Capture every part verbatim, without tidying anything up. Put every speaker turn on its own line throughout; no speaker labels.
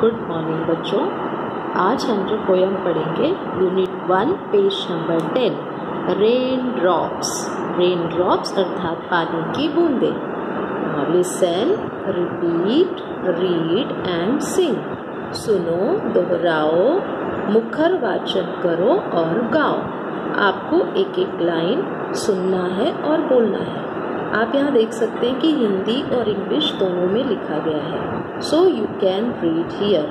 Good morning बच्चों। आज हम जो पोयम पढ़ेंगे unit one page number ten, rain drops. Rain drops अर्थात पानी की बूंदें। Listen, repeat, read and sing. सुनो, दोहराओ, मुखर वाचन करो और गाओ। आपको एक एक लाइन सुनना है और बोलना है। आप यहाँ देख सकते हैं कि हिंदी और इंग्लिश दोनों में लिखा गया है। So you can read here.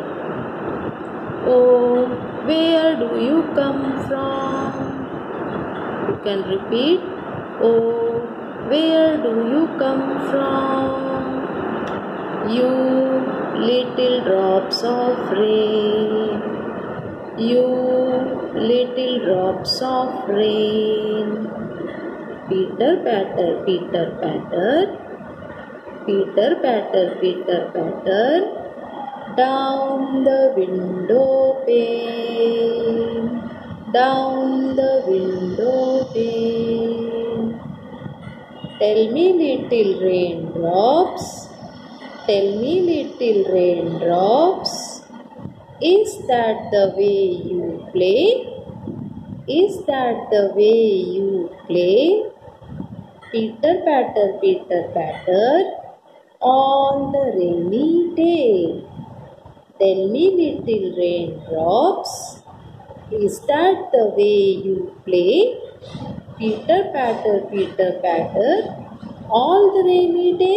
Oh, where do you come from? You can repeat. Oh, where do you come from? You little drops of rain. You little drops of rain. Pitter patter, pitter patter, pitter patter, pitter patter, down the window pane, down the window pane. Tell me little raindrops, tell me little raindrops, is that the way you play? Is that the way you play? Pitter patter, pitter patter, on the rainy day. Tell me little raindrops, is that the way you play? Pitter patter, pitter patter, all the rainy day.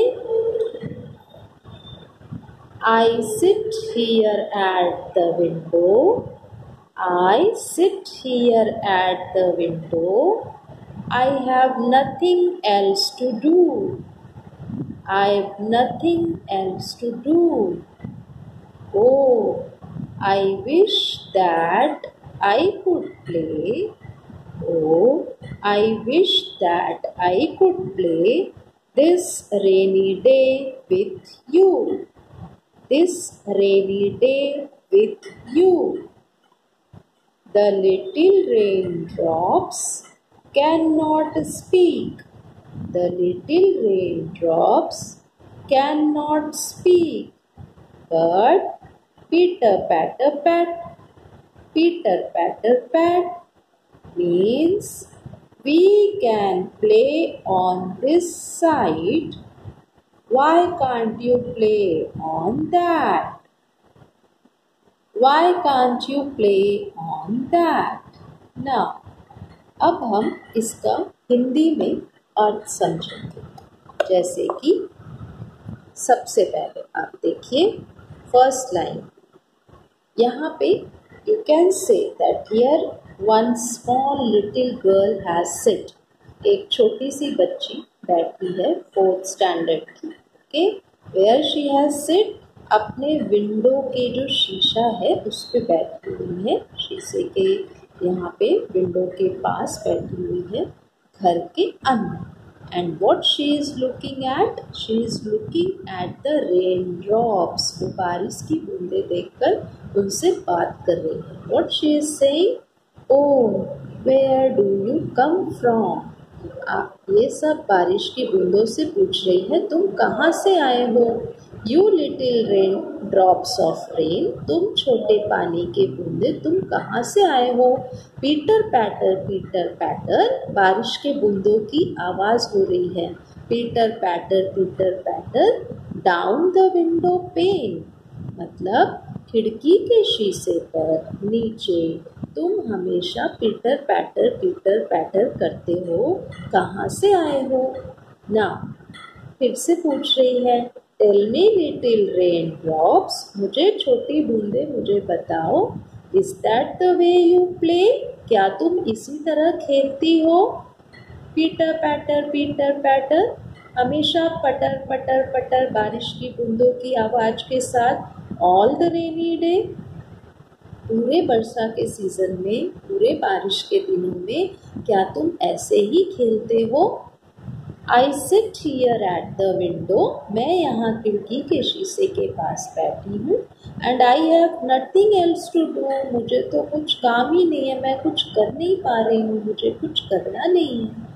I sit here at the window, I sit here at the window, I have nothing else to do, I've nothing else to do. Oh, I wish that I could play, oh, I wish that I could play this rainy day with you, this rainy day with you. The little raindrops cannot speak, the little raindrops cannot speak, but pitter patter pat, pitter patter pat means we can play on this side. Why can't you play on that? Why can't you play on that? Now, अब हम इसका हिंदी में अर्थ समझेंगे। जैसे कि सबसे पहले आप देखिए फर्स्ट लाइन। यहाँ पे you can say that here one small little girl has sit. एक छोटी सी बच्ची बैठी है फोर्थ स्टैंडर्ड की। Okay, where she has sit, अपने विंडो के जो शीशा है उस पे बैठी हुई है। शीशे के यहाँ पे विंडो के पास बैठी हुई है घर के अंदर। And what she is looking at, she is looking at the rain drops. वो बारिश की बूंदे देखकर उनसे बात कर रही है। What she is saying, oh where do you come from. आप ये सब बारिश की बूंदों से पूछ रही है, तुम कहाँ से आए हो। You little rain drops of rain, तुम छोटे पानी के बूंदे तुम कहाँ से आए हो। पीटर पैटर, पीटर पैटर, बारिश के बूंदों की आवाज़ हो रही है। Pitter patter, pitter patter, down the window pane, मतलब खिड़की के शीशे पर नीचे तुम हमेशा पीटर पैटर पीटर पैटर करते हो, कहाँ से आए हो। ना फिर से पूछ रही है, tell me little rain drops, मुझे छोटी बूंदे मुझे बताओ, is that the way you play, क्या तुम इसी तरह खेलती हो। पीटर पैटर पीटर पैटर, हमेशा पटर पटर पटर बारिश की बूंदों की आवाज़ के साथ ऑल द रेनी डे, पूरे वर्षा के सीजन में, पूरे बारिश के दिनों में क्या तुम ऐसे ही खेलते हो। I sit here at the window, मैं यहाँ खिड़की के शीशे के पास बैठी हूँ। And I have nothing else to do, मुझे तो कुछ काम ही नहीं है, मैं कुछ कर नहीं पा रही हूँ, मुझे कुछ करना नहीं है।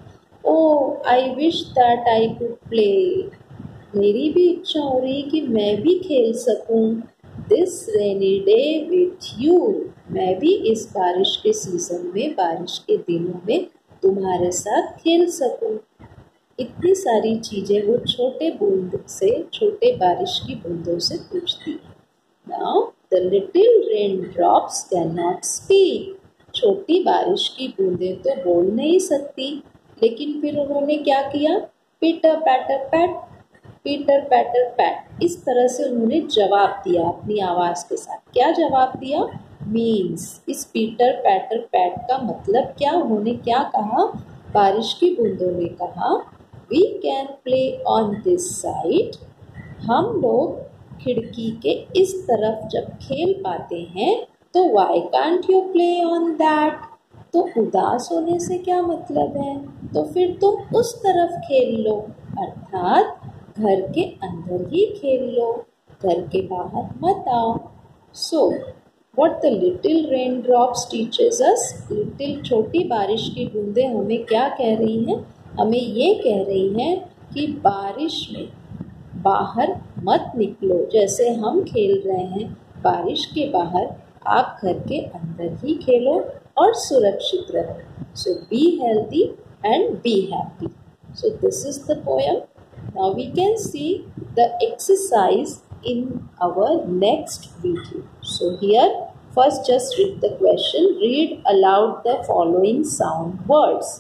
Oh I wish that I could play, मेरी भी इच्छा हो रही है कि मैं भी खेल सकूं this rainy day with you, मैं भी इस बारिश के सीजन में, बारिश के दिनों में तुम्हारे साथ खेल सकूं। इतनी सारी चीजें वो छोटे बूंद से, छोटे बारिश की बूंदों से पूछती है। Now the little rain drops can not speak, छोटी बारिश की बूंदें तो बोल नहीं सकती, लेकिन फिर उन्होंने क्या किया? Pitter patter pat, pitter patter pat, इस तरह से उन्होंने जवाब दिया अपनी आवाज़ के साथ। क्या जवाब दिया? मीन्स, इस पीटर पैटर पैट का मतलब क्या? उन्होंने क्या कहा? बारिश की बूंदों ने कहा, we can play on this side, हम लोग खिड़की के इस तरफ जब खेल पाते हैं, तो why can't you play on that, तो उदास होने से क्या मतलब है? तो फिर तुम उस तरफ खेल लो, अर्थात घर के अंदर ही खेल लो, घर के बाहर मत आओ। So what the little rain drops teaches us, little छोटी बारिश की बूंदें हमें क्या कह रही हैं? हमें ये कह रही हैं कि बारिश में बाहर मत निकलो, जैसे हम खेल रहे हैं बारिश के बाहर, आप घर के अंदर ही खेलो और सुरक्षित रहो। So be healthy and be happy. So this is the poem. Now we can see the exercise in our next video. So here first just read the question, read aloud the following sound words.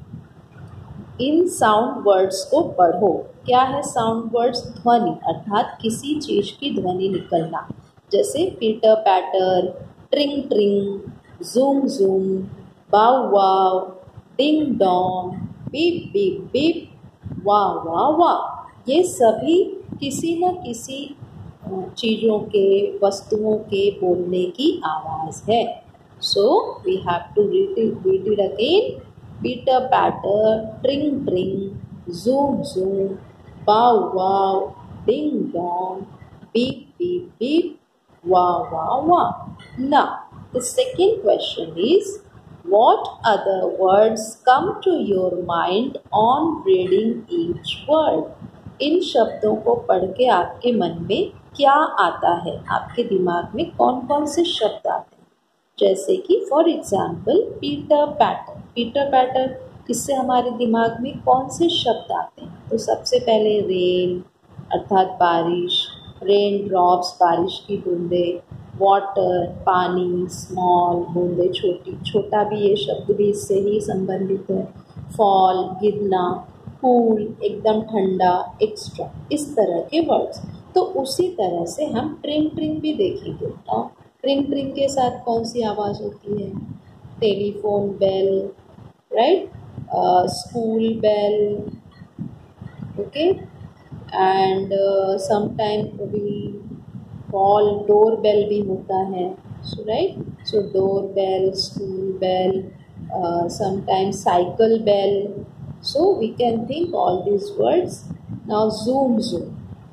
इन sound words को पढ़ो। क्या है sound words? ध्वनि, अर्थात किसी चीज की ध्वनि निकलना, जैसे pitter patter, tring tring, zoom zoom, wow wow, ding dong, beep beep beep, वाह वाह वाह। ये सभी किसी न किसी चीज़ों के, वस्तुओं के बोलने की आवाज़ है। So we have to read it read it again. Pitter patter, tring tring, zoom zoom, wow wow, ding dong, beep beep beep, वाह वाह वाह। Now the second question is, what other words come to your mind on reading each word? इन शब्दों को पढ़ के आपके मन में क्या आता है? आपके दिमाग में कौन कौन से शब्द आते हैं? जैसे कि for example pitter patter, pitter patter, इससे हमारे दिमाग में कौन से शब्द आते हैं? तो सबसे पहले रेन, अर्थात बारिश, रेन ड्रॉप्स, बारिश की बूंदें, वाटर, पानी, स्मॉल, बूंदे छोटी, छोटा भी ये शब्द भी इससे ही संबंधित है, फॉल, गिरना, कूल, एकदम ठंडा, एक्स्ट्रा, इस तरह के वर्ड्स। तो उसी तरह से हम ट्रिंग ट्रिंग भी देखेंगे। और ट्रिंग ट्रिंग के साथ कौन सी आवाज़ होती है? Telephone bell, right, school bell, okay, and sometime we call door bell भी होता है। So right, so door bell, school bell, sometimes cycle bell. So we can think all these words. Now zoom zoom.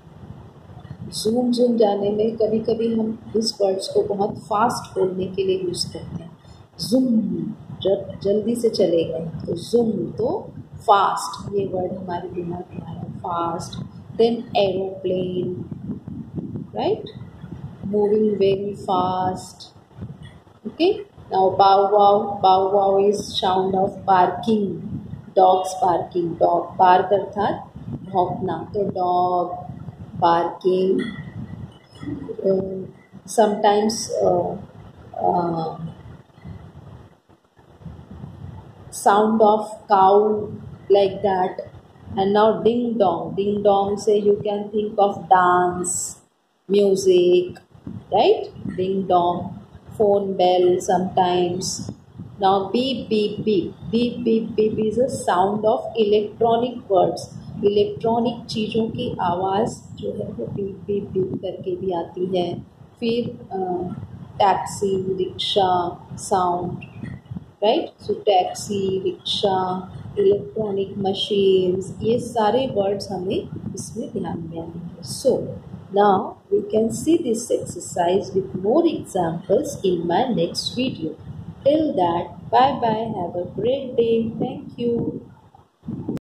Zoom zoom जाने में कभी कभी हम इस words को बहुत फास्ट बोलने के लिए यूज़ करते हैं. Zoom, जब जल्दी से चले गए तो zoom, तो फास्ट, ये वर्ड हमारे दिमाग में आया, fast. Then aeroplane, right? Moving very fast. Okay. Now bow wow. Bow wow is sound of barking. Dogs barking. Dog bark अर्थात भौंकना, तो dog barking. Uh, sometimes uh, uh, sound of cow, like that. And now ding dong. Ding dong say you can think of dance, music, right? Ding dong. Phone bell sometimes. Now beep beep beep. Beep beep beep is a sound of electronic words. Electronic चीज़ों की आवाज़ जो है वो beep beep beep करके भी आती है. फिर taxi, rickshaw sound, right? So taxi, rickshaw, electronic machines, ये सारे वर्ड्स हमें इसमें ध्यान में आएंगे. सो now we can see this exercise with more examples in my next video. Till that, bye bye, have a great day. Thank you.